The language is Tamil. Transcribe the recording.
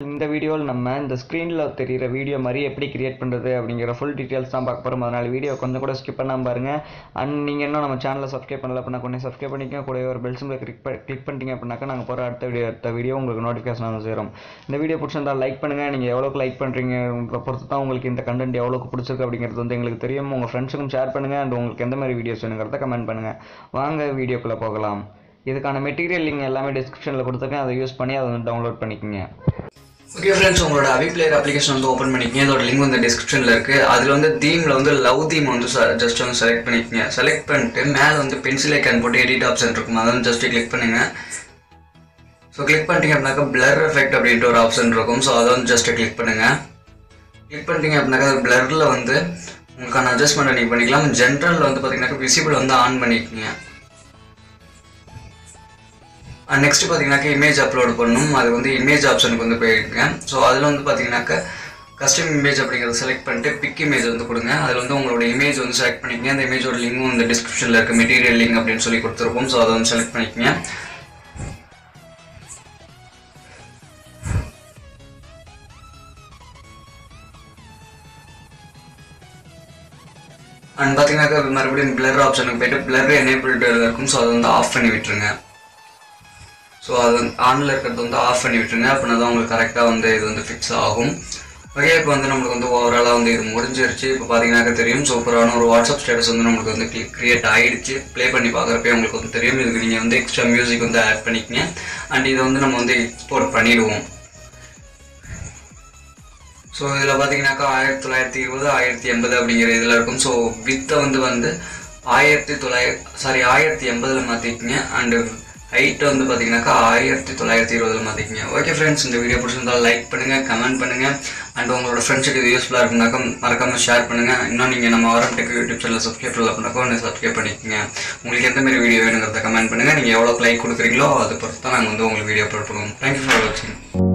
இந்த வீடியோவில் நம்ம இந்த ஸ்க்ரீனில் தெரிகிற வீடியோ மாதிரி எப்படி கிரியேட் பண்ணுறது அப்படிங்கிற ஃபுல் டீட்டெயில்ஸ் தான் பார்க்க போகிறோம். அதனால் வீடியோ கொஞ்சம் கூட ஸ்கிப் பண்ணாமல் பாருங்கள். அண்ட் நீங்கள் இன்னும் நம்ம சேனலை சப்ஸ்கிரைப் பண்ணல அப்படின்னா கொஞ்சம் சப்ஸ்கிரைப் பண்ணிக்க, கூட ஒரு பெல் சிம்பிளை கிளிக் பண்ணிட்டீங்க அப்படின்னாக்கா நாங்கள் போகிற அடுத்த வீடியோ உங்களுக்கு நோட்டிஃபிகேஷன் வந்து சேரும். இந்த வீடியோ பிடிச்சிருந்தால் லைக் பண்ணுங்கள். நீங்கள் எவ்வளோக்கு லைக் பண்ணுறீங்க பொறுத்து தான் உங்களுக்கு இந்த கண்டென்ட் எவ்வளோக்கு பிடிச்சிருக்கு அப்படிங்கிறது வந்து எங்களுக்கு தெரியும். உங்கள் ஃப்ரெண்ட்ஸுக்கும் ஷேர் பண்ணுங்கள். அண்ட் உங்களுக்கு எந்த மாதிரி வீடியோஸ் வேணுங்கிறத கமெண்ட் பண்ணுங்கள். வாங்க வீடியோக்குள்ளே போகலாம். இதுக்கான மெட்டீரியல் லிங்க் எல்லாமே டிஸ்கிரிப்ஷனில் கொடுத்துருக்கேன். அதை யூஸ் பண்ணி அதை வந்து டவுன்லோட் பண்ணிக்கோங்க. ஓகே ஃப்ரெண்ட்ஸ், உங்களோட அவிப்ளேயர் அப்ளிகேஷன் வந்து ஓப்பன் பண்ணிக்கங்க. இதோட லிங்க் வந்து டிஸ்கிரிப்ஷனில் இருக்குது. அதில் வந்து தீமில் வந்து லவ் தீம் வந்து ஜஸ்ட் வந்து செலக்ட் பண்ணிக்கங்க. செலக்ட் பண்ணிட்டு மேலே வந்து பென்சில் ஐக்கான் போட்டு எடிட் ஆப்ஷன் இருக்கும், அதை வந்து ஜஸ்ட்டு கிளிக் பண்ணுங்கள். ஸோ கிளிக் பண்ணிட்டீங்க அப்படின்னாக்கா பிளர் எஃபெக்ட் அப்படின்ட்டு ஒரு ஆப்ஷன் இருக்கும். ஸோ அதை வந்து ஜஸ்ட்டு கிளிக் பண்ணுங்கள். கிளிக் பண்ணிட்டீங்க அப்படின்னாக்கா பிளரில் வந்து உங்களுக்கான அட்ஜஸ்ட்மெண்ட் நீங்கள் பண்ணிக்கலாம். ஜென்ரலில் வந்து பார்த்தீங்கன்னாக்கா விசிபிள் வந்து ஆன் பண்ணிக்கோங்க. நெக்ஸ்ட் பார்த்தீங்கன்னாக்கா இமேஜ் அப்லோட் பண்ணணும். அது வந்து இமேஜ் ஆப்ஷனுக்கு வந்து போயிருக்கேன். ஸோ அதில் வந்து பார்த்தீங்கன்னாக்கா கஸ்டம் இமேஜ் அப்படிங்கிறத செலக்ட் பண்ணிட்டு பிக் இமேஜ் வந்து கொடுங்க. அதில் வந்து உங்களோட இமேஜ் வந்து செலக்ட் பண்ணிக்கங்க. அந்த இமேஜோட லிங்கும் இந்த டிஸ்கிரிப்ஷனில் இருக்குது, மெட்டீரியல் லிங்க் அப்படின்னு சொல்லி கொடுத்துருப்போம். ஸோ அதை வந்து செலக்ட் பண்ணிக்கங்க. அண்ட் பார்த்தீங்கன்னாக்கா மறுபடியும் பிளர் ஆப்ஷனுக்கு போய்ட்டு பிளர் எனேபிள்டு இருக்கும். ஸோ அதை வந்து ஆஃப் பண்ணி விட்டுருங்க. ஸோ அது ஆனில் இருக்கிறது வந்து ஆஃப் பண்ணி விட்டுருங்க. அப்படின்னா தான் உங்களுக்கு கரெக்டாக வந்து இது வந்து ஃபிக்ஸ் ஆகும். ஓகே, இப்போ வந்து நம்மளுக்கு வந்து ஓவராலாக வந்து இது முடிஞ்சிருச்சு. இப்போ பார்த்தீங்கன்னாக்கா தெரியும் சூப்பரான ஒரு வாட்ஸ்அப் ஸ்டேட்டஸ் வந்து நம்மளுக்கு வந்து கிரியேட் ஆகிடுச்சு. ப்ளே பண்ணி பார்க்குறப்பே உங்களுக்கு வந்து தெரியும். இதுக்கு நீங்கள் வந்து எக்ஸ்ட்ரா மியூசிக் வந்து ஆட் பண்ணிக்கங்க. அண்ட் இதை வந்து நம்ம வந்து எக்ஸ்போர்ட் பண்ணிடுவோம். ஸோ இதில் பார்த்தீங்கன்னாக்கா 1920 1080 அப்படிங்கிற இதில் இருக்கும். ஸோ வித்தை வந்து 1080 மாற்றிக்கங்க. அண்டு ஹைட்டு வந்து பார்த்தீங்கன்னாக்கா 1920 மாற்றிக்கங்க. ஓகே ஃப்ரெண்ட்ஸ், இந்த வீடியோ பிடிச்சிருந்தால் லைக் பண்ணுங்கள், கமெண்ட் பண்ணுங்கள். அண்ட் உங்களோட ஃப்ரெண்ட்ஸுக்கு இது யூஸ்ஃபுல்லாக இருக்குனாக்கா மறக்காமல் ஷேர் பண்ணுங்கள். இன்னும் நீங்கள் நம்ம ஆரம் டெக் யூடியூப் சேனல் சப்ஸ்கிரைப் பண்ணல அப்படின்னாக்கா ஒன்று சப்ஸ்கிரைப் பண்ணிக்கோங்க. உங்களுக்கு எந்த மாதிரி வீடியோ வேணுங்கிறத கமெண்ட் பண்ணுங்கள். நீங்கள் எவ்வளோ லைக் கொடுக்குறீங்களோ அதை பொறுத்து தான் நாங்கள் வந்து உங்களுக்கு வீடியோ அப்லோட் பண்ணுவோம். தேங்க்யூ ஃபார் வாட்சிங்.